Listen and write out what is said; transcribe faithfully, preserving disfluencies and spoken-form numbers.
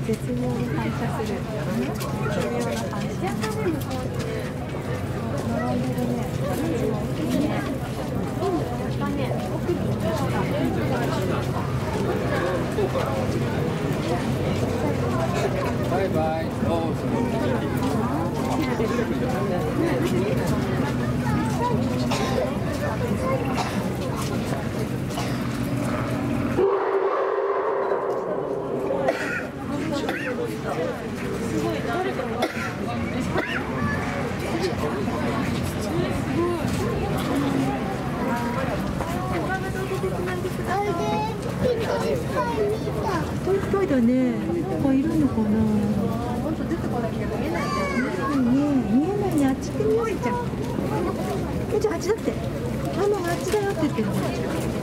絶妙に反射する。絶妙な反射。並んでるね。いいね。やったね。奥に行きました。 バイバイ。おー、すごい。 いっぱいだね。なんかいるのかな。本当出てこなきゃ見えないね。見えないね。あっち行ってみようじゃん。え、じゃああっちだって。ママがあっちだよって言ってる。